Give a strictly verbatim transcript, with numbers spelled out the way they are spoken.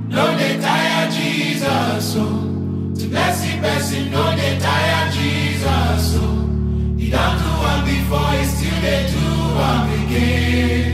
no dey tire Jesus, so to bless the person, no dey tire Jesus, so he don't do one before, he still dey do one again.